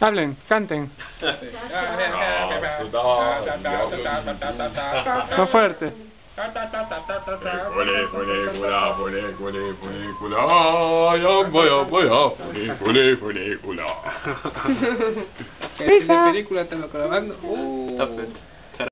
Hablen, canten. Más fuerte. ¿Qué película están grabando?